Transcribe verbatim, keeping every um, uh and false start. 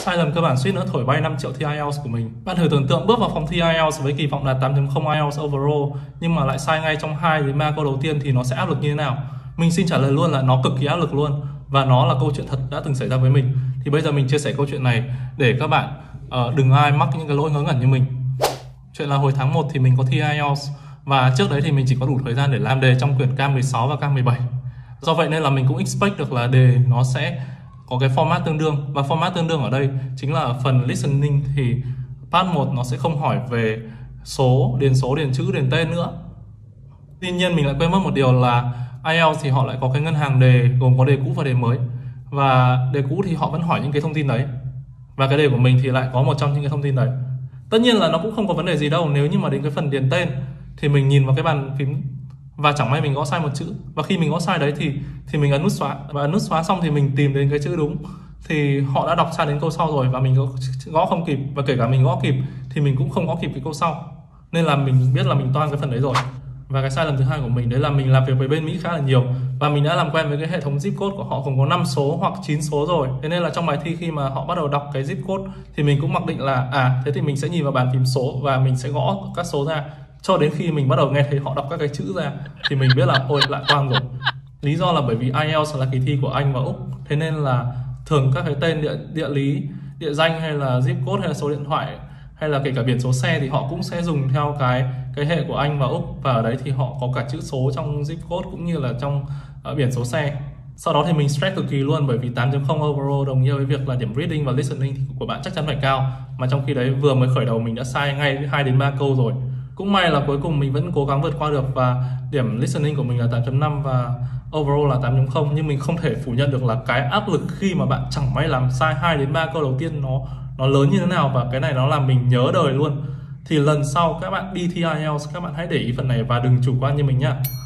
Sai lầm cơ bản suýt nữa thổi bay năm triệu thi ai eo của mình. Bạn thử tưởng tượng bước vào phòng thi ai eo với kỳ vọng là tám chấm không ai eo overall nhưng mà lại sai ngay trong hai đến ba câu đầu tiên thì nó sẽ áp lực như thế nào? Mình xin trả lời luôn là nó cực kỳ áp lực luôn, và nó là câu chuyện thật đã từng xảy ra với mình. Thì bây giờ mình chia sẻ câu chuyện này để các bạn uh, đừng ai mắc những cái lỗi ngớ ngẩn như mình. Chuyện là hồi tháng một thì mình có thi ai eo và trước đấy thì mình chỉ có đủ thời gian để làm đề trong quyển K mười sáu và K mười bảy. Do vậy nên là mình cũng expect được là đề nó sẽ có cái format tương đương, và format tương đương ở đây chính là phần listening. Thì part một nó sẽ không hỏi về số, điền số, điền chữ, điền tên nữa. Tuy nhiên mình lại quên mất một điều là ai eo thì họ lại có cái ngân hàng đề gồm có đề cũ và đề mới, và đề cũ thì họ vẫn hỏi những cái thông tin đấy, và cái đề của mình thì lại có một trong những cái thông tin đấy. Tất nhiên là nó cũng không có vấn đề gì đâu nếu như mà đến cái phần điền tên thì mình nhìn vào cái bàn phím và chẳng may mình gõ sai một chữ, và khi mình gõ sai đấy thì thì mình ấn nút xóa, và ấn nút xóa xong thì mình tìm đến cái chữ đúng thì họ đã đọc sai đến câu sau rồi và mình gõ không kịp, và kể cả mình gõ kịp thì mình cũng không gõ kịp cái câu sau, nên là mình biết là mình toan cái phần đấy rồi. Và cái sai lầm thứ hai của mình đấy là mình làm việc với bên Mỹ khá là nhiều và mình đã làm quen với cái hệ thống zip code của họ gồm có năm số hoặc chín số rồi. Thế nên là trong bài thi khi mà họ bắt đầu đọc cái zip code thì mình cũng mặc định là à thế thì mình sẽ nhìn vào bàn phím số và mình sẽ gõ các số ra, cho đến khi mình bắt đầu nghe thấy họ đọc các cái chữ ra thì mình biết là ôi lại toang rồi. Lý do là bởi vì ai eo là kỳ thi của Anh và Úc, thế nên là thường các cái tên địa, địa lý, địa danh hay là zip code hay là số điện thoại hay là kể cả biển số xe thì họ cũng sẽ dùng theo cái cái hệ của Anh và Úc, và ở đấy thì họ có cả chữ số trong zip code cũng như là trong uh, biển số xe. Sau đó thì mình stress cực kỳ luôn, bởi vì tám chấm không overall đồng nghĩa với việc là điểm reading và listening thì của bạn chắc chắn phải cao, mà trong khi đấy vừa mới khởi đầu mình đã sai ngay hai đến ba câu rồi. Cũng may là cuối cùng mình vẫn cố gắng vượt qua được, và điểm listening của mình là tám chấm năm và overall là tám chấm không. Nhưng mình không thể phủ nhận được là cái áp lực khi mà bạn chẳng may làm sai hai đến ba câu đầu tiên nó nó lớn như thế nào, và cái này nó làm mình nhớ đời luôn. Thì lần sau các bạn đi thi ai eo các bạn hãy để ý phần này và đừng chủ quan như mình nhá.